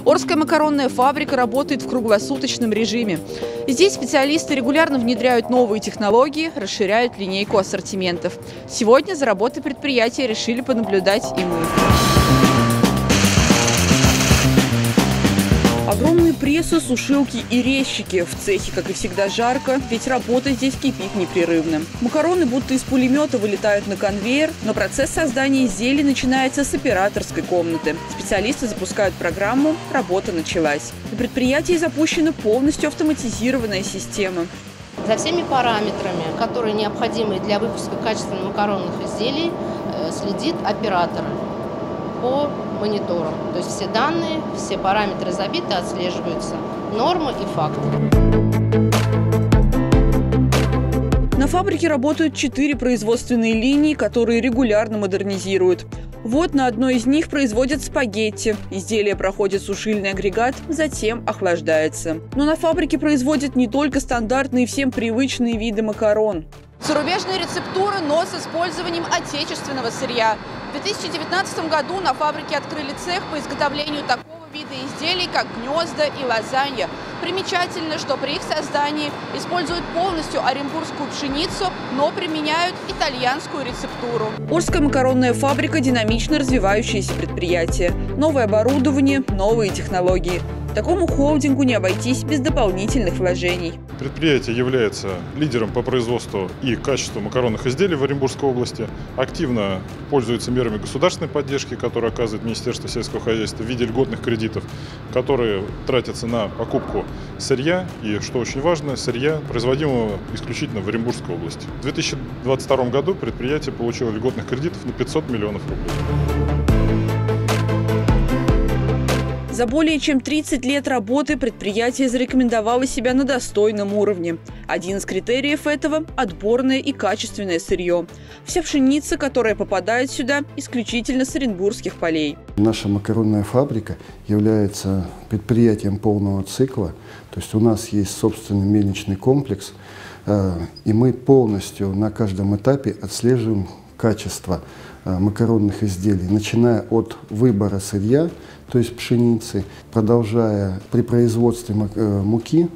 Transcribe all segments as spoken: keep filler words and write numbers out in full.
Орская макаронная фабрика работает в круглосуточном режиме. Здесь специалисты регулярно внедряют новые технологии, расширяют линейку ассортиментов. Сегодня за работой предприятия решили понаблюдать и мы. Огромные прессы, сушилки и резчики. В цехе, как и всегда, жарко, ведь работа здесь кипит непрерывно. Макароны будто из пулемета вылетают на конвейер, но процесс создания изделий начинается с операторской комнаты. Специалисты запускают программу, работа началась. На предприятии запущена полностью автоматизированная система. За всеми параметрами, которые необходимы для выпуска качественных макаронных изделий, следит оператор по мониторам. То есть все данные, все параметры забиты, отслеживаются, нормы и факты. На фабрике работают четыре производственные линии, которые регулярно модернизируют. Вот на одной из них производят спагетти. Изделие проходит сушильный агрегат, затем охлаждается. Но на фабрике производят не только стандартные всем привычные виды макарон. Зарубежные рецептуры, но с использованием отечественного сырья. В две тысячи девятнадцатом году на фабрике открыли цех по изготовлению такого вида изделий, как гнезда и лазанья. Примечательно, что при их создании используют полностью оренбургскую пшеницу, но применяют итальянскую рецептуру. Орская макаронная фабрика – динамично развивающееся предприятие. Новое оборудование, новые технологии. Такому холдингу не обойтись без дополнительных вложений. Предприятие является лидером по производству и качеству макаронных изделий в Оренбургской области. Активно пользуется мерами государственной поддержки, которые оказывает Министерство сельского хозяйства в виде льготных кредитов, которые тратятся на покупку сырья и, что очень важно, сырья, производимого исключительно в Оренбургской области. В две тысячи двадцать втором году предприятие получило льготных кредитов на пятьсот миллионов рублей. За более чем тридцать лет работы предприятие зарекомендовало себя на достойном уровне. Один из критериев этого – отборное и качественное сырье. Вся пшеница, которая попадает сюда, исключительно с оренбургских полей. Наша макаронная фабрика является предприятием полного цикла. То есть у нас есть собственный мельничный комплекс, и мы полностью на каждом этапе отслеживаем качество макаронных изделий, начиная от выбора сырья, то есть пшеницы, продолжая при производстве муки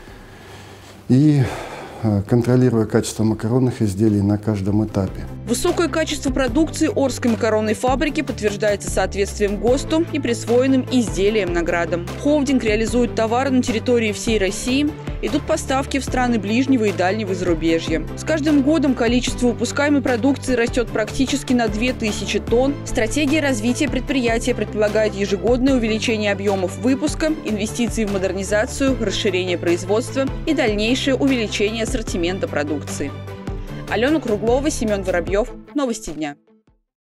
и контролируя качество макаронных изделий на каждом этапе. Высокое качество продукции Орской макаронной фабрики подтверждается соответствием ГОСТу и присвоенным изделиям-наградам. Холдинг реализует товары на территории всей России. Идут поставки в страны ближнего и дальнего зарубежья. С каждым годом количество выпускаемой продукции растет практически на две тысячи тонн. Стратегия развития предприятия предполагает ежегодное увеличение объемов выпуска, инвестиции в модернизацию, расширение производства и дальнейшее увеличение ассортимента продукции. Алена Круглова, Семен Воробьев. Новости дня.